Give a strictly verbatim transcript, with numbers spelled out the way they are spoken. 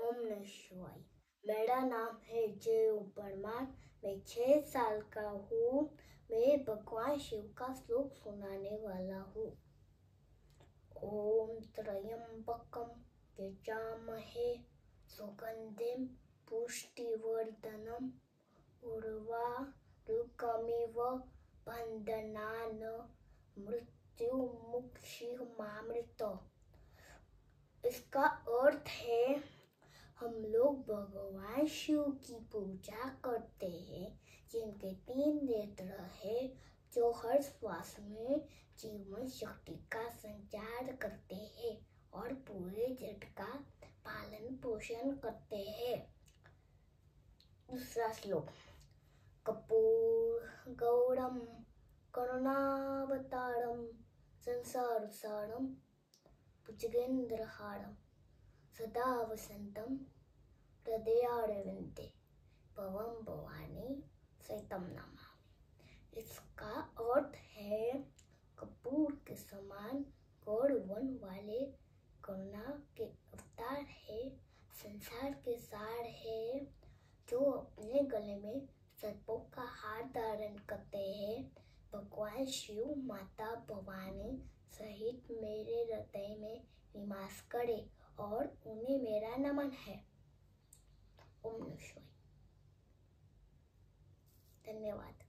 ओम नमः शिवाय। मेरा नाम है जय परमार। मैं छह साल का हूँ। मैं भगवान शिव का श्लोक सुनाने वाला हूँ। ओम त्र्यंबकम यजामहे सुगंधिम पुष्टिवर्धनम उर्वारुकमिव बंधनान् मृत्युमुक्षीयमामृत। इसका अर्थ है, हम लोग भगवान शिव की पूजा करते हैं, जिनके तीन नेत्र है, जो हर श्वास में जीवन शक्ति का संचार करते हैं और पूरे जगत का पालन पोषण करते हैं। दूसरा श्लोक। कपूर गौरम करुणावतारम संसार सारम भुजगेंद्रहारम सदा वसंतम हृदयारविंदे भवम भवानी सहितम नमामि। इसका अर्थ है, कपूर के समान गौर वन वाले करुणा के अवतार है, संसार के सार है, जो अपने गले में सर्पों का हार धारण करते हैं। भगवान शिव माता भवानी सहित मेरे हृदय में निवास करे और उन्हें मेरा नमन है। ओम नमः शिवाय। धन्यवाद।